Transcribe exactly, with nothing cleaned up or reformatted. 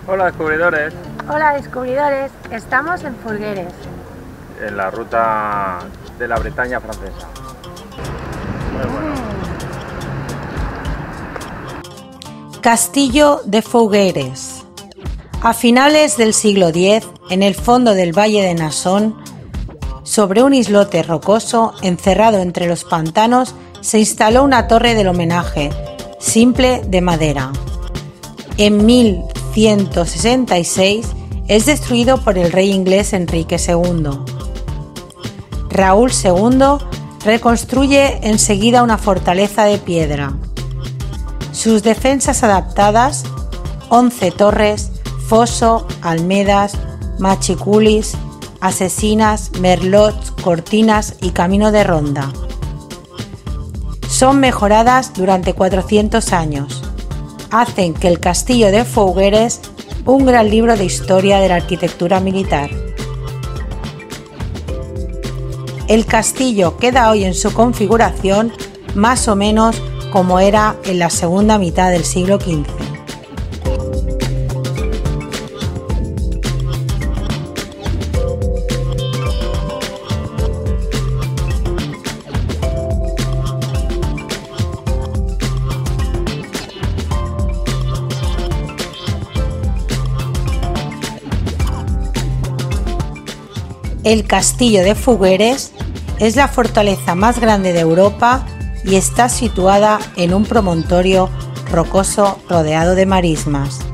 Hola descubridores. Hola descubridores, estamos en Folgueres, En la ruta de la Bretaña francesa. Muy bueno. Castillo de Folgueres. A finales del siglo diez, en el fondo del valle de Nasón, sobre un islote rocoso encerrado entre los pantanos, se instaló una torre del homenaje, simple de madera. En mil ciento sesenta y seis es destruido por el rey inglés Enrique segundo. Raúl segundo reconstruye enseguida una fortaleza de piedra. Sus defensas adaptadas, once torres, foso, almedas, machiculis, asesinas, merlots, cortinas y camino de ronda. Son mejoradas durante cuatrocientos años. Hacen que el castillo de Folgueres un gran libro de historia de la arquitectura militar. El castillo queda hoy en su configuración más o menos como era en la segunda mitad del siglo quince. El Castillo de Folgueres es la fortaleza más grande de Europa y está situada en un promontorio rocoso rodeado de marismas.